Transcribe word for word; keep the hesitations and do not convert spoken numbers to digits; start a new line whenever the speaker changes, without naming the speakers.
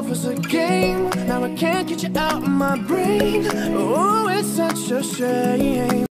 love was a game. Now I can't get you out of my brain. Oh, it's such a shame.